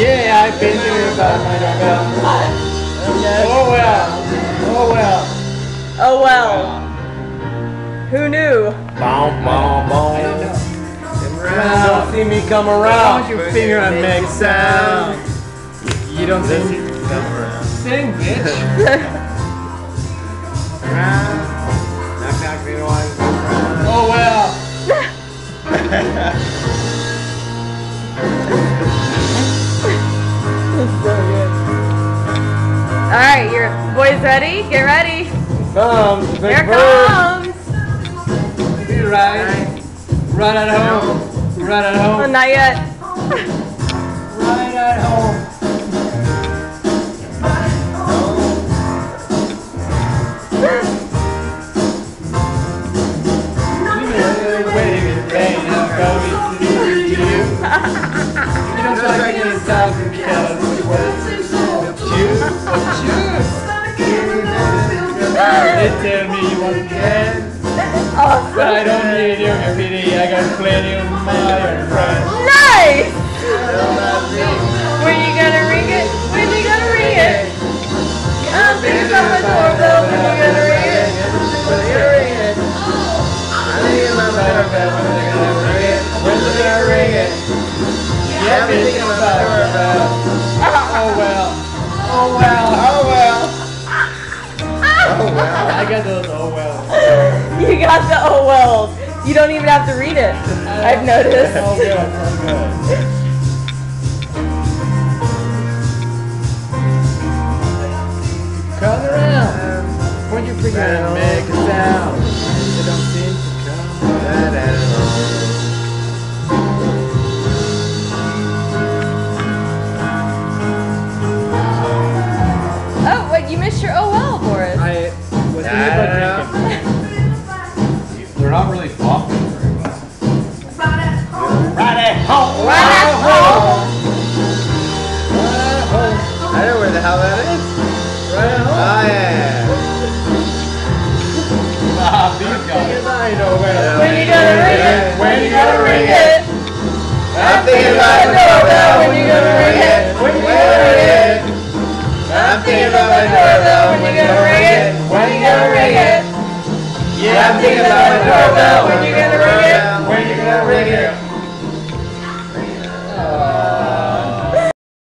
Yeah, I've been thinking about my doorbell. Oh well. Oh well. Oh well. Who knew? Boom, boom, boom. Don't see me come around. Your finger and make sound. You don't see me come around. Sing, bitch. Oh well. Alright, your boys ready? Get ready. Here it comes. Be right. Right at home. Right at home. Oh, not yet. Right at home. Waiting in vain. I'm coming to you. You don't like me in thousand calories. Choose. They tell me you want to dance. Awesome. But I don't need your pity. I got plenty of my own friends. Nice! When you gonna ring it? When you gonna ring it? I'm thinking about my doorbell. When you gonna ring it? When you gonna ring it? I'm thinking about my doorbell. When you gonna ring it? When you gonna ring it? Yeah, I'm thinking about my doorbell. Oh well. Oh well. Oh well. Oh well. I got those oh well. You got the oh wells. You don't even have to read it. I've noticed. Oh good. Oh good. Come around. When you bring it and make a sound, they don't seem to come right at all. Oh, wait, you missed your oh well, Boris. I was thinking about drinking. They're not really popping very well. Right at home. Right at home. I know where the hell that is. Right at home. Oh yeah. These guys. I know where. When you gonna ring it? When you gonna ring it? I'm thinking about my doorbell. When you gonna ring it? When you gonna ring it? I'm thinking about my doorbell. When you gonna ring it? When you gonna ring it? Yeah, I'm thinking about my doorbell. When you